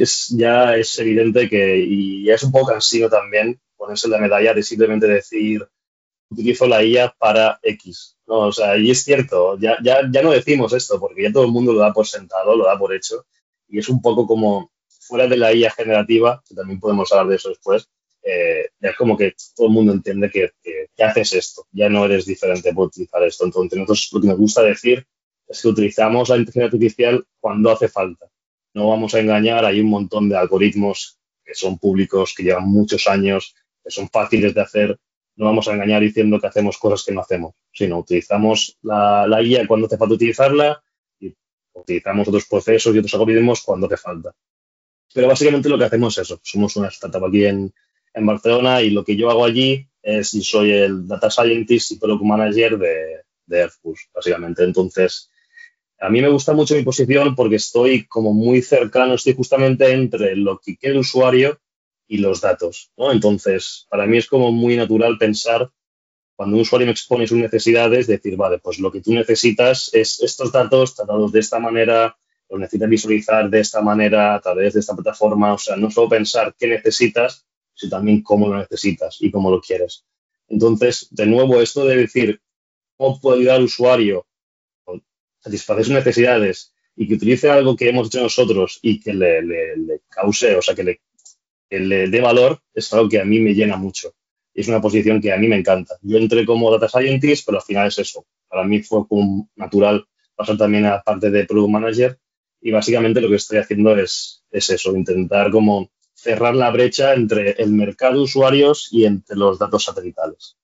ya es evidente que, y ya es un poco cansino también ponerse la medalla de simplemente decir utilizo la IA para X, ¿no? O sea, y es cierto, ya no decimos esto porque ya todo el mundo lo da por sentado, lo da por hecho, y es un poco como fuera de la IA generativa, que también podemos hablar de eso después, ya es como que todo el mundo entiende que haces esto, ya no eres diferente por utilizar esto. Entonces, nosotros lo que nos gusta decir es que utilizamos la inteligencia artificial cuando hace falta. No vamos a engañar, hay un montón de algoritmos que son públicos, que llevan muchos años, que son fáciles de hacer. No vamos a engañar diciendo que hacemos cosas que no hacemos, sino utilizamos la guía cuando hace falta utilizarla y utilizamos otros procesos y otros algoritmos cuando hace falta. Pero básicamente lo que hacemos es eso. Somos una startup aquí en Barcelona y lo que yo hago allí es, y soy el Data Scientist y Product Manager de Airbus, básicamente. Entonces, a mí me gusta mucho mi posición porque estoy como muy cercano, estoy justamente entre lo que quiere el usuario y los datos, ¿no? Entonces, para mí es como muy natural pensar, cuando un usuario me expone sus necesidades, decir, vale, pues lo que tú necesitas es estos datos tratados de esta manera, los necesitas visualizar de esta manera, a través de esta plataforma. O sea, no solo pensar qué necesitas, sino también cómo lo necesitas y cómo lo quieres. Entonces, de nuevo, esto de decir cómo puedo ayudar al usuario a satisfacer sus necesidades y que utilice algo que hemos hecho nosotros y que le cause, o sea, que le dé valor, es algo que a mí me llena mucho. Y es una posición que a mí me encanta. Yo entré como Data Scientist, pero al final es eso. Para mí fue como natural pasar también a la parte de Product Manager y básicamente lo que estoy haciendo es eso, intentar como cerrar la brecha entre el mercado de usuarios y entre los datos satelitales.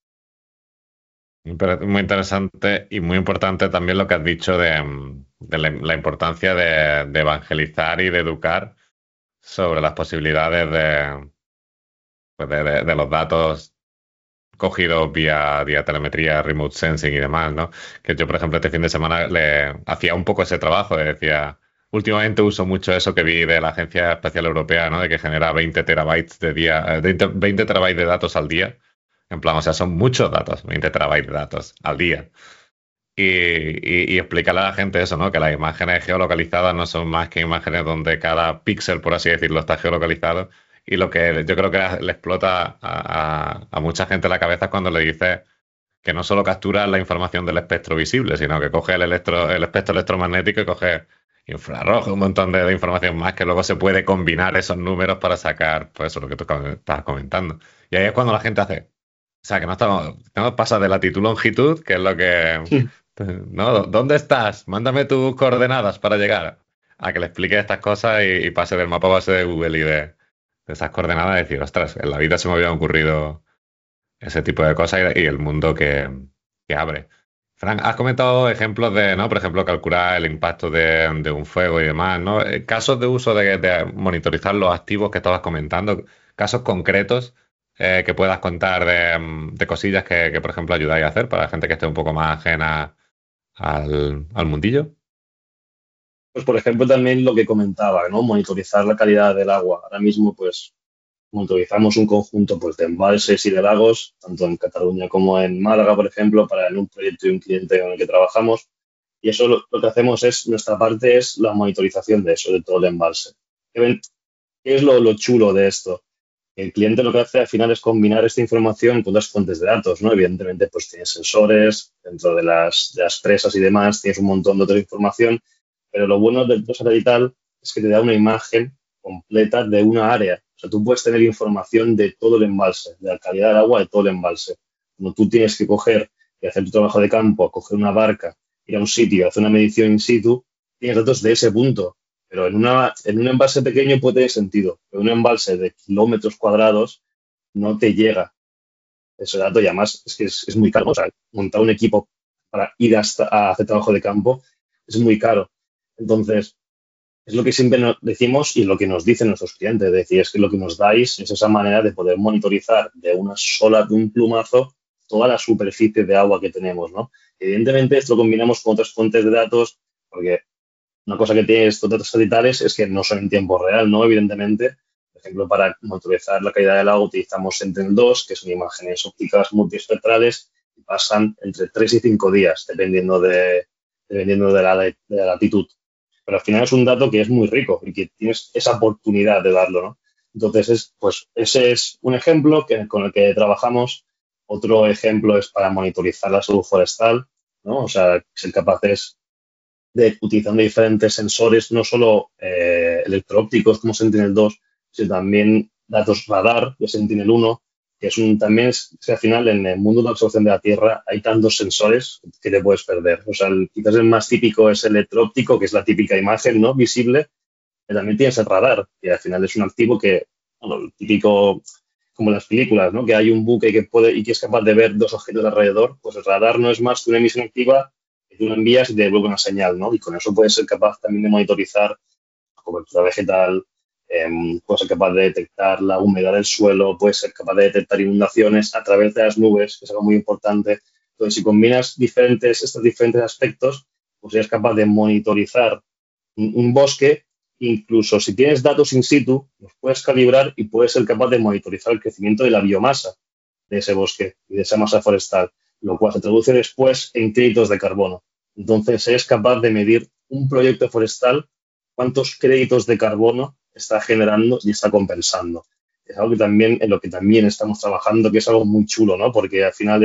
Muy interesante y muy importante también lo que has dicho de la importancia de evangelizar y de educar sobre las posibilidades pues de los datos cogidos vía telemetría, remote sensing y demás, ¿no? Que yo, por ejemplo, este fin de semana le hacía un poco ese trabajo, decía, últimamente uso mucho eso que vi de la Agencia Espacial Europea, ¿no? De que genera 20 terabytes de día, 20 terabytes de datos al día. En plan, o sea, son muchos datos, 20 terabytes de datos al día. Y explicarle a la gente eso, ¿no? Que las imágenes geolocalizadas no son más que imágenes donde cada píxel, por así decirlo, está geolocalizado. Y lo que yo creo que le explota a mucha gente la cabeza es cuando le dices que no solo captura la información del espectro visible, sino que coge el espectro electromagnético y coge infrarrojo, un montón de información más que luego se puede combinar esos números para sacar, pues eso, lo que tú estabas comentando. Y ahí es cuando la gente hace, o sea, que no pasa de latitud longitud, que es lo que, ¿no? ¿Dónde estás? Mándame tus coordenadas para llegar. A que le explique estas cosas y pase del mapa base de Google y de esas coordenadas y decir, ostras, en la vida se me había ocurrido ese tipo de cosas y el mundo que abre. Fran, has comentado ejemplos de, ¿no? Por ejemplo, calcular el impacto de un fuego y demás, ¿no? Casos de uso de monitorizar los activos que estabas comentando, casos concretos que puedas contar de cosillas que, por ejemplo, ayudáis a hacer para la gente que esté un poco más ajena al mundillo. Pues, por ejemplo, también lo que comentaba, ¿no? Monitorizar la calidad del agua. Ahora mismo, pues, monitorizamos un conjunto pues, de embalses y de lagos, tanto en Cataluña como en Málaga, por ejemplo, para en un proyecto y un cliente con el que trabajamos. Y eso lo que hacemos es, nuestra parte es la monitorización de eso, de todo el embalse. ¿Qué es lo chulo de esto? El cliente lo que hace al final es combinar esta información con las fuentes de datos, ¿no? Evidentemente, pues tienes sensores dentro de las presas y demás, tienes un montón de otra información, pero lo bueno del dato satelital es que te da una imagen completa de una área. O sea, tú puedes tener información de todo el embalse, de la calidad del agua de todo el embalse. Cuando tú tienes que coger y hacer tu trabajo de campo, coger una barca ir a un sitio y hacer una medición in situ, tienes datos de ese punto. Pero en un embalse pequeño puede tener sentido. Pero en un embalse de kilómetros cuadrados no te llega ese dato y además es que es muy caro. O sea, montar un equipo para ir hasta a hacer trabajo de campo es muy caro. Entonces, es lo que siempre nos decimos y lo que nos dicen nuestros clientes. Es decir, es que lo que nos dais es esa manera de poder monitorizar de un plumazo, toda la superficie de agua que tenemos, ¿no? Evidentemente, esto lo combinamos con otras fuentes de datos, porque una cosa que tiene estos datos satelitales es que no son en tiempo real, ¿no? Evidentemente, por ejemplo, para monitorizar la calidad del agua utilizamos Sentinel-2, que son imágenes ópticas multiespectrales y pasan entre 3 y 5 días, dependiendo de la latitud. Pero al final es un dato que es muy rico y que tienes esa oportunidad de darlo, ¿no? Entonces, pues ese es un ejemplo con el que trabajamos. Otro ejemplo es para monitorizar la salud forestal, ¿no? O sea, ser capaces de utilizando diferentes sensores, no solo electro-ópticos como Sentinel-2, sino también datos radar de Sentinel-1, que también al final en el mundo de la observación de la Tierra hay tantos sensores que te puedes perder. O sea, quizás el más típico es el electro-óptico, que es la típica imagen, ¿no?, visible, pero también tienes el radar, que al final es un activo que, bueno, el típico como en las películas, ¿no?, que hay un buque y que es capaz de ver dos objetos alrededor. Pues el radar no es más que una emisión activa que tú lo envías y te devuelve una señal, ¿no? Y con eso puedes ser capaz también de monitorizar la cobertura vegetal, puedes ser capaz de detectar la humedad del suelo, puedes ser capaz de detectar inundaciones a través de las nubes, que es algo muy importante. Entonces, si combinas estos diferentes aspectos, pues eres capaz de monitorizar un bosque. Incluso si tienes datos in situ, los puedes calibrar y puedes ser capaz de monitorizar el crecimiento de la biomasa de ese bosque y de esa masa forestal, lo cual se traduce después en créditos de carbono. Entonces, es capaz de medir un proyecto forestal, cuántos créditos de carbono está generando y está compensando. Es algo que también, en lo que también estamos trabajando, que es algo muy chulo, ¿no? Porque al final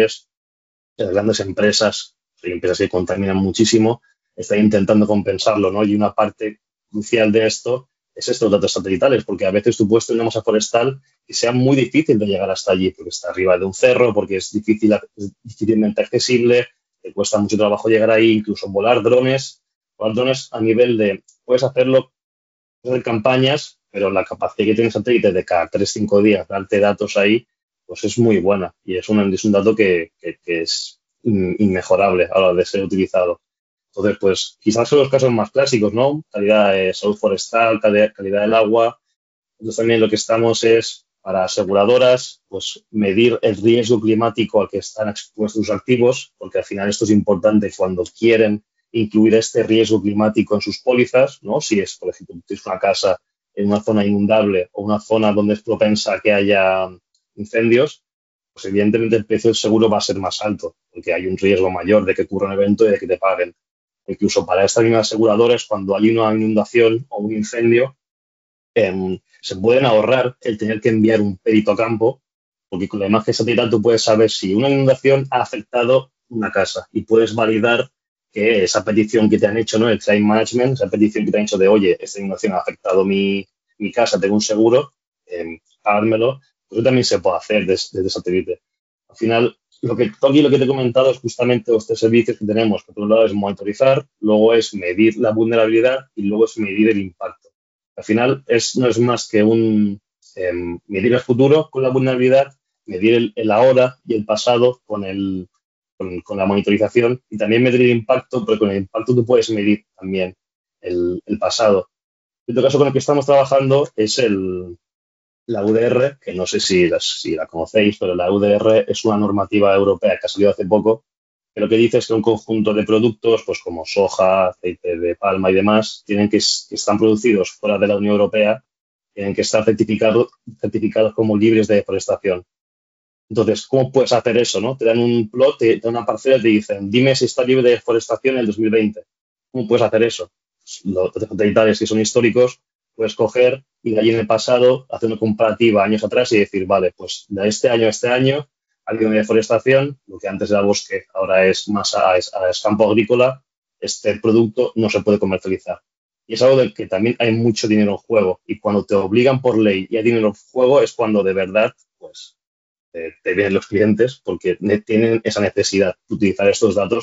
las grandes empresas que contaminan muchísimo, están intentando compensarlo, ¿no? Y una parte crucial de esto es estos datos satelitales, porque a veces tú puedes tener una masa forestal que sea muy difícil de llegar hasta allí, porque está arriba de un cerro, porque es difícilmente accesible, te cuesta mucho trabajo llegar ahí, incluso volar drones a nivel de, puedes hacerlo, hacer campañas, pero la capacidad que tiene el satélite de cada 3 o 5 días darte datos ahí, pues es muy buena y es un dato que es inmejorable a la hora de ser utilizado. Entonces, pues quizás son los casos más clásicos, ¿no? Calidad de salud forestal, calidad del agua. Entonces también lo que estamos es para aseguradoras, pues medir el riesgo climático al que están expuestos sus activos, porque al final esto es importante cuando quieren incluir este riesgo climático en sus pólizas, ¿no? Si es, por ejemplo, tienes una casa en una zona inundable o una zona donde es propensa a que haya incendios, pues evidentemente el precio del seguro va a ser más alto, porque hay un riesgo mayor de que ocurra un evento y de que te paguen. Incluso para estas mismas aseguradoras, cuando hay una inundación o un incendio, se pueden ahorrar el tener que enviar un perito a campo, porque con la imagen satelital tú puedes saber si una inundación ha afectado una casa y puedes validar que esa petición que te han hecho, ¿no?, el claim management, esa petición que te han hecho de, oye, esta inundación ha afectado mi casa, tengo un seguro, pagármelo, pues eso también se puede hacer desde satélite. Al final, aquí lo que te he comentado es justamente los tres servicios que tenemos, que por un lado es monitorizar, luego es medir la vulnerabilidad y luego es medir el impacto. Al final no es más que medir el futuro con la vulnerabilidad, medir el ahora y el pasado con la monitorización y también medir el impacto, porque con el impacto tú puedes medir también el pasado. En otro caso con el que estamos trabajando es la UDR, que no sé si la conocéis, pero la UDR es una normativa europea que ha salido hace poco, que lo que dice es que un conjunto de productos, pues como soja, aceite de palma y demás, que están producidos fuera de la Unión Europea, tienen que estar certificados como libres de deforestación. Entonces, ¿cómo puedes hacer eso, no? Te dan un plot, te dan una parcela y te dicen, dime si está libre de deforestación en el 2020. ¿Cómo puedes hacer eso? Los satelitales que son históricos, puedes coger y de allí en el pasado hacer una comparativa años atrás y decir, vale, pues de este año a este año ha habido una deforestación, lo que antes era bosque, ahora es campo agrícola, este producto no se puede comercializar. Y es algo del que también hay mucho dinero en juego. Y cuando te obligan por ley y hay dinero en juego es cuando de verdad, pues, te vienen los clientes porque tienen esa necesidad de utilizar estos datos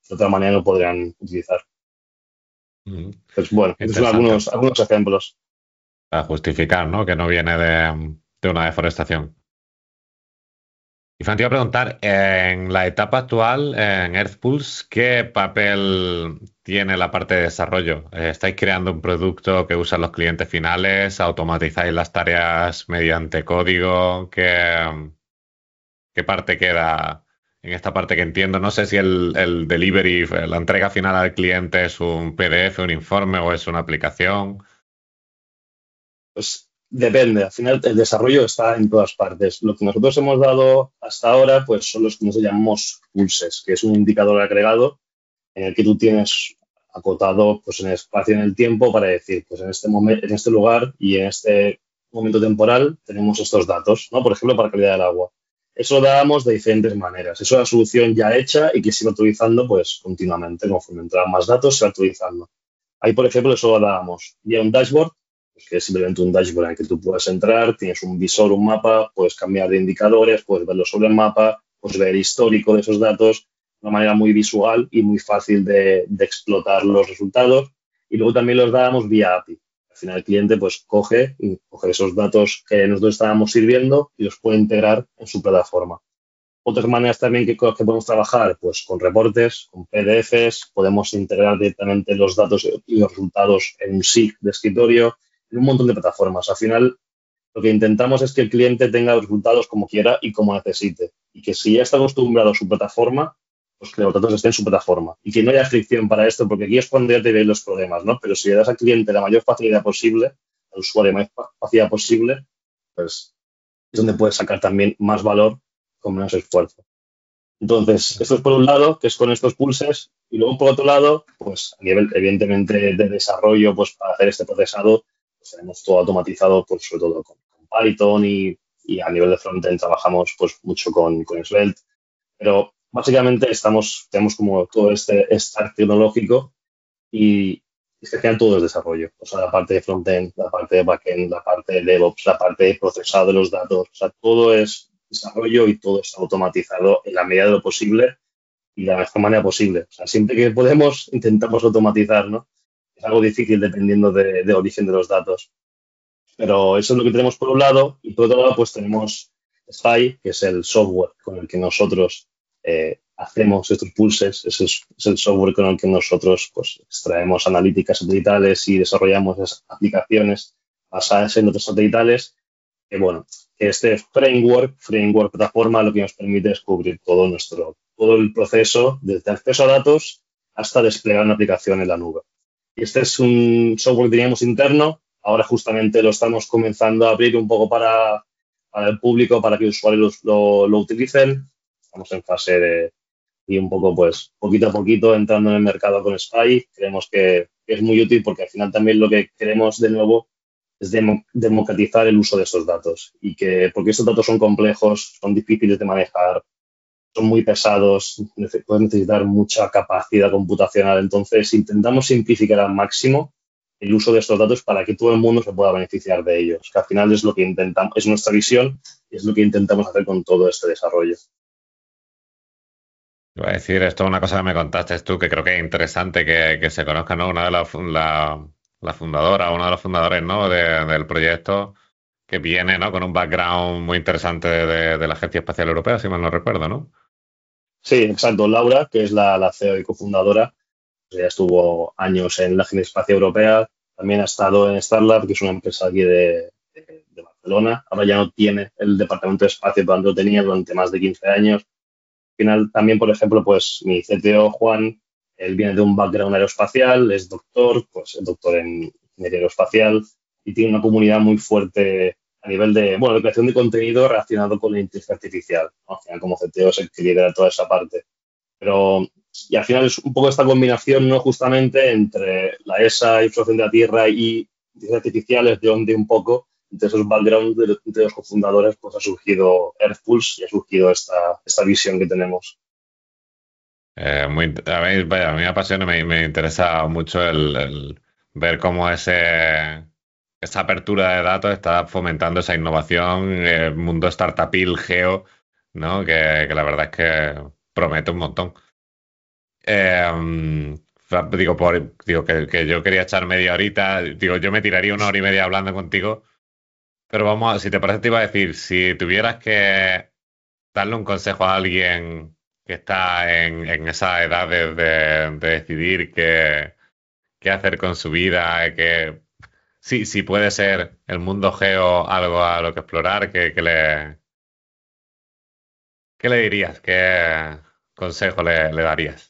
de otra manera no podrían utilizar. Pues bueno, estos son Interesante. algunos ejemplos. Para justificar, ¿no? Que no viene de una deforestación. Y Fran, te iba a preguntar, en la etapa actual, en Earthpulse, ¿qué papel tiene la parte de desarrollo? ¿Estáis creando un producto que usan los clientes finales? ¿Automatizáis las tareas mediante código? ¿Qué parte queda en esta parte que entiendo? No sé si el delivery, la entrega final al cliente es un PDF, un informe o es una aplicación. Pues depende, al final el desarrollo está en todas partes. Lo que nosotros hemos dado hasta ahora, pues son los que nosotros llamamos pulses, que es un indicador agregado en el que tú tienes acotado pues en el espacio y en el tiempo para decir, pues en este momento, en este lugar y en este momento temporal tenemos estos datos, ¿no? Por ejemplo, para calidad del agua. Eso lo dábamos de diferentes maneras. Eso es una solución ya hecha y que se va actualizando pues continuamente. Conforme entran más datos, se va actualizando. Ahí, por ejemplo, eso lo dábamos vía un dashboard, pues que es simplemente un dashboard en el que tú puedes entrar, tienes un visor, un mapa, puedes cambiar de indicadores, puedes verlo sobre el mapa, puedes ver el histórico de esos datos de una manera muy visual y muy fácil de explotar los resultados. Y luego también los dábamos vía API. Al final el cliente pues coge esos datos que nosotros estábamos sirviendo y los puede integrar en su plataforma. Otras maneras también que podemos trabajar, pues con reportes, con PDFs, podemos integrar directamente los datos y los resultados en un SIG de escritorio, en un montón de plataformas. Al final, lo que intentamos es que el cliente tenga los resultados como quiera y como necesite. Y que si ya está acostumbrado a su plataforma, pues que los datos estén en su plataforma. Y que no haya fricción para esto, porque aquí es cuando ya te ven los problemas, ¿no? Pero si le das al cliente la mayor facilidad posible, al usuario la mayor facilidad posible, pues es donde puedes sacar también más valor con menos esfuerzo. Entonces, esto es por un lado, que es con estos pulses, y luego por otro lado, pues a nivel evidentemente de desarrollo, pues para hacer este procesado, pues tenemos todo automatizado, pues sobre todo con Python y a nivel de frontend trabajamos pues mucho con Svelte, pero básicamente tenemos como todo este stack tecnológico y es que al final todo es desarrollo. O sea, la parte de frontend, la parte de backend, la parte de DevOps, la parte de procesado de los datos, o sea, todo es desarrollo y todo está automatizado en la medida de lo posible y de la mejor manera posible. O sea, siempre que podemos, intentamos automatizar, ¿no? Es algo difícil dependiendo de origen de los datos. Pero eso es lo que tenemos por un lado y por otro lado pues tenemos Spy, que es el software con el que nosotros hacemos estos pulses, es el software con el que nosotros pues extraemos analíticas satelitales y desarrollamos esas aplicaciones basadas en datos satelitales que bueno, que este framework plataforma lo que nos permite es cubrir todo el proceso desde acceso a datos hasta desplegar una aplicación en la nube. Y este es un software que teníamos interno. Ahora justamente lo estamos comenzando a abrir un poco para el público, para que los usuarios lo utilicen. Estamos en fase de y un poco, pues, poquito a poquito entrando en el mercado con Spy. Creemos que es muy útil porque al final también lo que queremos de nuevo es democratizar el uso de estos datos y que porque estos datos son complejos, son difíciles de manejar, son muy pesados, pueden necesitar mucha capacidad computacional. Entonces, intentamos simplificar al máximo el uso de estos datos para que todo el mundo se pueda beneficiar de ellos, que al final es lo que intentamos, es nuestra visión y es lo que intentamos hacer con todo este desarrollo. Iba a decir, esto es una cosa que me contaste tú, que creo que es interesante que se conozca, ¿no? Una de la fundadora, uno de los fundadores, ¿no? Del proyecto, que viene, ¿no? Con un background muy interesante de la Agencia Espacial Europea, si mal no recuerdo, ¿no? Sí, exacto. Laura, que es la CEO y cofundadora, pues ya estuvo años en la Agencia Espacial Europea, también ha estado en Starlab, que es una empresa aquí de Barcelona. Ahora ya no tiene el departamento de espacio, pero antes lo tenía durante más de 15 años. Al final, también, por ejemplo, pues mi CTO, Juan, él viene de un background aeroespacial, es doctor, pues es doctor en ingeniería aeroespacial y tiene una comunidad muy fuerte a nivel de creación de contenido relacionado con la inteligencia artificial, ¿no? Al final, como CTO es el que lidera toda esa parte. Pero, y al final es un poco esta combinación, ¿no? Justamente entre la ESA, Exploración de la Tierra y inteligencia artificial es de donde un poco entre esos backgrounds de los cofundadores pues ha surgido Earthpulse y ha surgido esta visión que tenemos. Vaya, a mí me apasiona, me interesa mucho el ver cómo esa apertura de datos está fomentando esa innovación, el mundo startupil, geo, ¿no? Que la verdad es que promete un montón. Eh, que yo quería echar media horita. Digo, yo me tiraría una hora y media hablando contigo. Pero vamos, si te parece, te iba a decir, si tuvieras que darle un consejo a alguien que está en esa edad de decidir qué hacer con su vida, que sí, sí puede ser el mundo geo algo a lo que explorar, ¿qué le dirías? ¿Qué consejo le darías?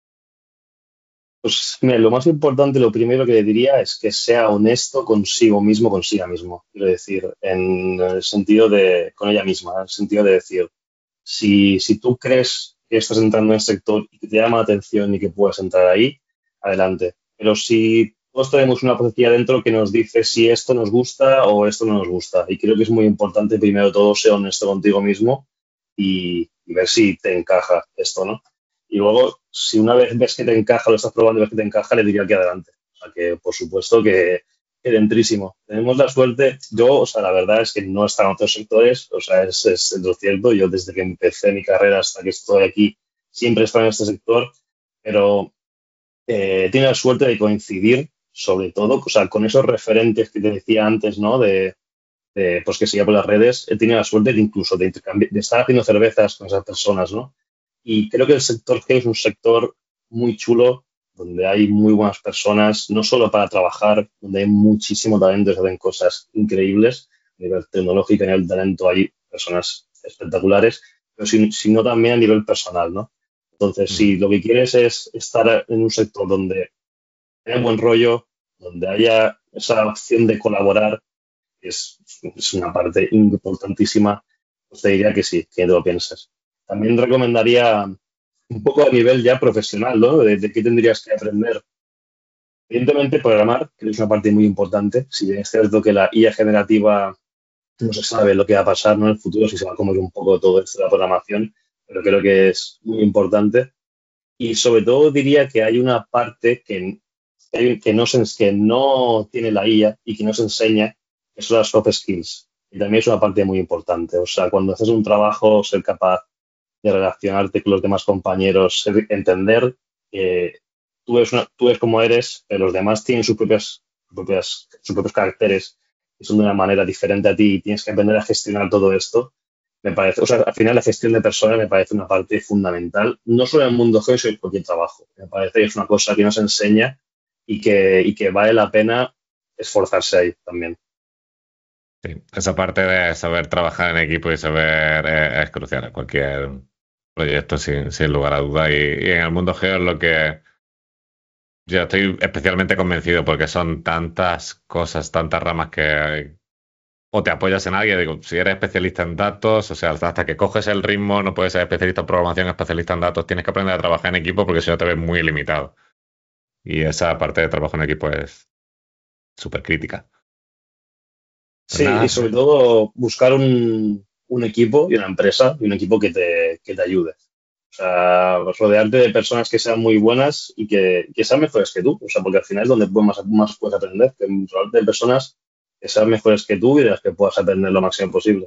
Pues mira, lo más importante, lo primero que le diría es que sea honesto consigo mismo, consiga mismo. Quiero decir, en el sentido de, con ella misma, en el sentido de decir, si tú crees que estás entrando en el sector y que te llama la atención y que puedes entrar ahí, adelante. Pero si todos tenemos una profecía dentro que nos dice si esto nos gusta o esto no nos gusta. Y creo que es muy importante, primero de todo, ser honesto contigo mismo y ver si te encaja esto, ¿no? Y luego, si una vez ves que te encaja, lo estás probando y ves que te encaja, le diría que adelante. O sea, que por supuesto que dentrísimo. Tenemos la suerte, yo, o sea, la verdad es que no he estado en otros sectores, o sea, es lo cierto. Yo desde que empecé mi carrera hasta que estoy aquí, siempre he estado en este sector, pero he tenido la suerte de coincidir, sobre todo, o sea, con esos referentes que te decía antes, ¿no? Pues que seguía por las redes, he tenido la suerte de incluso de, de estar haciendo cervezas con esas personas, ¿no? Y creo que el sector G es un sector muy chulo, donde hay muy buenas personas, no solo para trabajar, donde hay muchísimo talento y se hacen cosas increíbles, a nivel tecnológico, a nivel talento, hay personas espectaculares, pero sino también a nivel personal, ¿no? Entonces, Mm. si lo que quieres es estar en un sector donde haya buen rollo, donde haya esa opción de colaborar, es una parte importantísima, pues te diría que sí, que lo pienses. También recomendaría un poco a nivel ya profesional, ¿no? De qué tendrías que aprender. Evidentemente, programar, que es una parte muy importante. Si bien es cierto que la IA generativa no se sabe lo que va a pasar, ¿no? En el futuro, si se va a comer un poco todo esto de la programación, pero creo que es muy importante. Y sobre todo diría que hay una parte que no tiene la IA y que no se enseña, que son las soft skills. Y también es una parte muy importante. O sea, cuando haces un trabajo, ser capaz de relacionarte con los demás compañeros, entender que tú eres como eres, pero los demás tienen sus propios caracteres y son de una manera diferente a ti y tienes que aprender a gestionar todo esto. Me parece, o sea, al final la gestión de personas me parece una parte fundamental, no solo en el mundo geo, sino en cualquier trabajo. Me parece que es una cosa que nos enseña y que vale la pena esforzarse ahí también. Sí, esa parte de saber trabajar en equipo y saber es crucial en cualquier proyecto, sin lugar a duda. Y en el mundo geo es lo que yo estoy especialmente convencido porque son tantas cosas, tantas ramas que o te apoyas en alguien. Digo, si eres especialista en datos, o sea, hasta que coges el ritmo, no puedes ser especialista en programación, especialista en datos, tienes que aprender a trabajar en equipo porque si no te ves muy limitado. Y esa parte de trabajo en equipo es súper crítica. Pues Sí, y nada, sobre todo buscar un equipo y una empresa y un equipo que te ayude. O sea, pues rodearte de personas que sean muy buenas y que sean mejores que tú. O sea, porque al final es donde más puedes aprender. Que rodearte de personas que sean mejores que tú y de las que puedas aprender lo máximo posible.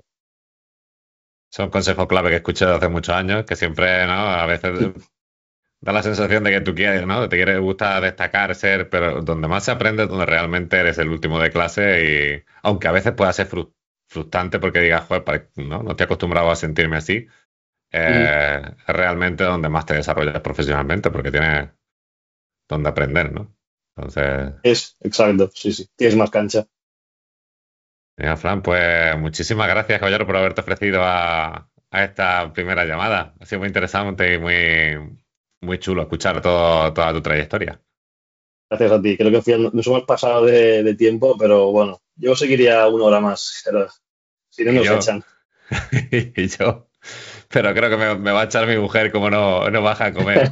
es un consejo clave que escuché desde hace muchos años, que siempre, ¿no? A veces da la sensación de que tú quieres, ¿no? Te quieres, gusta destacar, ser, pero donde más se aprende es donde realmente eres el último de clase y aunque a veces pueda ser frustrante porque digas, joder, ¿no? No estoy acostumbrado a sentirme así, Ujú. es realmente donde más te desarrollas profesionalmente porque tienes donde aprender, ¿no? Entonces, Es, exacto, sí, sí. Tienes más cancha. mira, Fran, pues muchísimas gracias, caballero, por haberte ofrecido a esta primera llamada. Ha sido muy interesante y muy chulo escuchar toda tu trayectoria. Gracias a ti. Creo que nos hemos pasado de tiempo, pero bueno, yo seguiría una hora más, pero si no Y nos yo, echan. y yo, pero creo que me va a echar mi mujer como no baja a comer.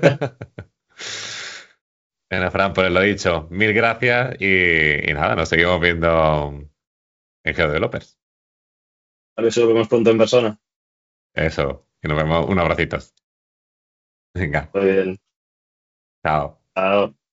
Bueno, Fran, pues lo dicho, mil gracias y nada, nos seguimos viendo en GeoDevelopers. A ver si lo vemos pronto en persona. Eso, y nos vemos, un abracito. Venga, Muy bien. chao. Chao.